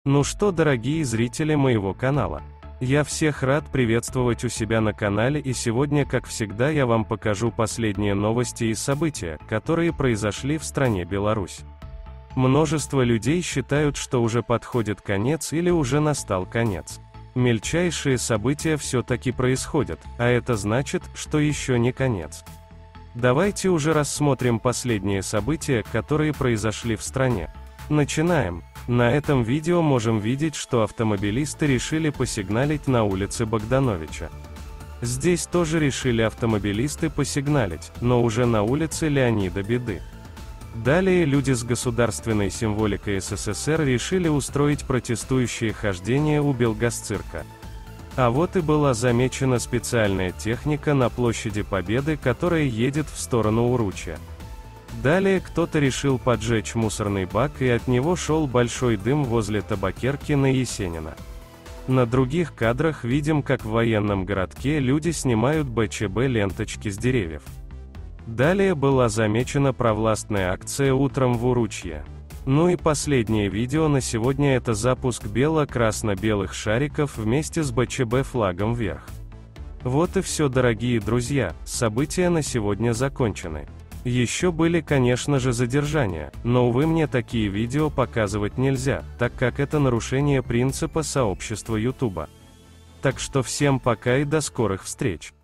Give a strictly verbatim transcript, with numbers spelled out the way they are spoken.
Ну что, дорогие зрители моего канала, я всех рад приветствовать у себя на канале, и сегодня, как всегда, я вам покажу последние новости и события, которые произошли в стране Беларусь. Множество людей считают, что уже подходит конец или уже настал конец. Мельчайшие события все-таки происходят, а это значит, что еще не конец. Давайте уже рассмотрим последние события, которые произошли в стране. Начинаем. На этом видео можем видеть, что автомобилисты решили посигналить на улице Богдановича. Здесь тоже решили автомобилисты посигналить, но уже на улице Леонида Беды. Далее люди с государственной символикой СССР решили устроить протестующие хождения у Белгосцирка. А вот и была замечена специальная техника на площади Победы, которая едет в сторону Уручья. Далее кто-то решил поджечь мусорный бак, и от него шел большой дым возле табакерки на Есенина. На других кадрах видим, как в военном городке люди снимают БЧБ ленточки с деревьев. Далее была замечена провластная акция утром в Уручье. Ну и последнее видео на сегодня — это запуск бело-красно-белых шариков вместе с БЧБ флагом вверх. Вот и все, дорогие друзья, события на сегодня закончены. Еще были, конечно же, задержания, но, увы, мне такие видео показывать нельзя, так как это нарушение принципа сообщества YouTube. Так что всем пока и до скорых встреч.